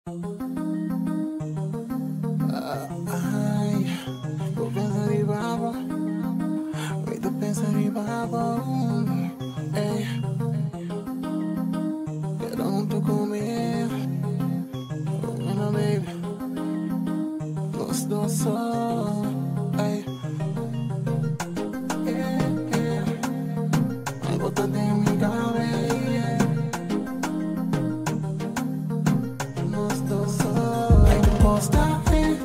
Ai, vou pensar de babo, muito pensar de babo. Ei, quero não tô comer, comendo baby, nós dois só. Ei, ai, bota em minha cabeça, nós dois só. Ai, tu gosta?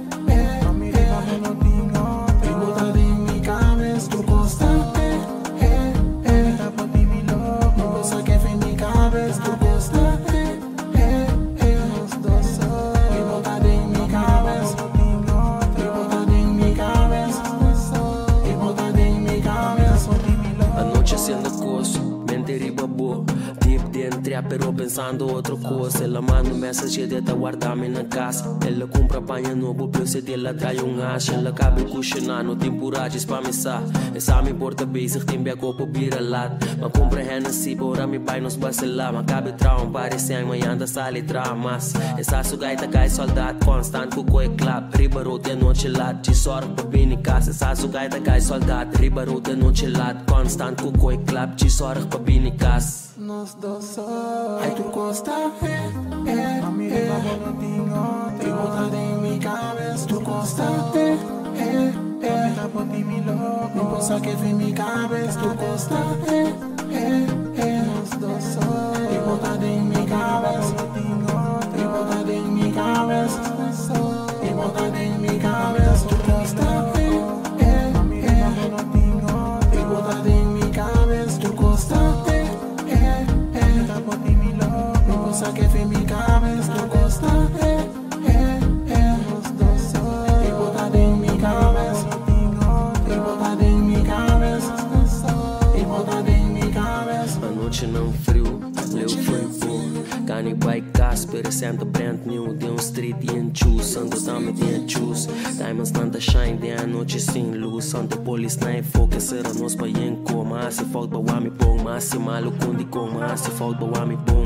Pero pensando outra coisa. Ela manda mensagem de guardar-me na casa. Ela compra panha novo, preço dela trai acha. Ela cabe questionando, temporagens para me sa. Essa me porta bezig, tem beco para vir a lado. Mas compra Hennessy, bora me pai nos bacelar. Mas cabe traum, parece amanhã anda sale dramas. Essa sugaita cai soldado, constant com coi clap. Ribarou de noite lado, de sorte para vir em casa. Essa sugaita cai soldado, ribarou de noite lado, constant com coi clap. De sorte para vir em casa. Nós dois só. Ai, tu gosta? A minha riba bolotinho, tem botada em minha cabeça. Tu gosta? Tá por ti me louco, não posso que vem minha cabeça. Tu gosta? Nós dois só. Tem botada em minha cabeça. Tem botada em minha cabeça. Tem botada em minha cabeça. Tu gosta? A minha riba bolotinho, tem botada em minha cabeça. Tu gosta? Que fez minha cabeça, tu gosta? Nós dois só. Tem botada em minha cabeça. Tem botada em minha cabeça. Tem botada em minha cabeça. A noite não frio, leu foi bom. Cani by Casper, senta brand new. De street em juice, ando também tem juice. Diamonds tanta shine, de a noite sem luz. Ando police na foca, será nós pra em coma. Se falta pra me bom, mas se malo kundi coma. Se falta pra me bom.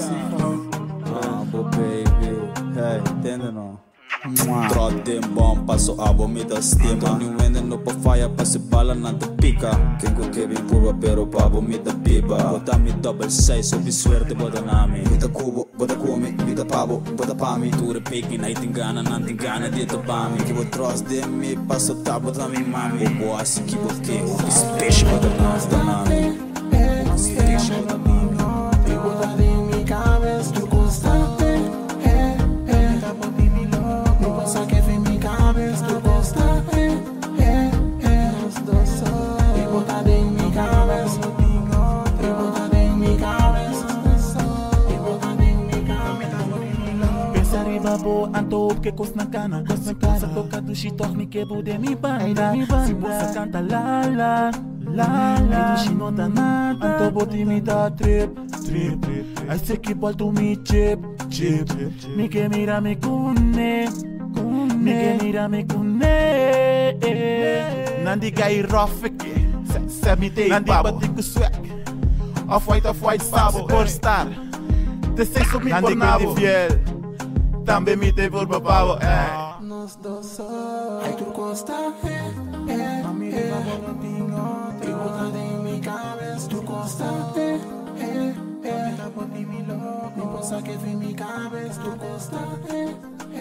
Baby, hey, entende não? Trot dem bom, passo a vomita estima. Ni wende no pa fire, passe bala na te pica. Quem com que vem curva, pero pa vomita pipa. Bota mi double 6, sob suerte bota nami. Bota cubo, bota come, bota pavo, bota pami. Tu repiki, na itingana, não tingana, dito pami. Que vou trot dem mi, passo tá, bota mi mami. O boa se que vou que, o speech bota nós da nami. O speech bota nami. Tem botada em minha cabeça, tu gosta? Anto que cos na cana, se posa toca do shitok ni que bude mi banda. Se posa canta la la la la, do nota nada. Anto boti mi da trip trip. Ai se que volto mi chip chip. Mi que mira me cune, mi que mira me cune. Nandi gai rough que, se mi te nandi bati ku swag. Off white sabo, por star. Te sei so mi por nabo. Também me tem por papavo, Nós dois só. Ai, tu gosta? A minha riba bolotinho, tem botada em minha cabeça. Tu gosta? Tá por ti me louco, não posso que vem minha cabeça. Tu gosta?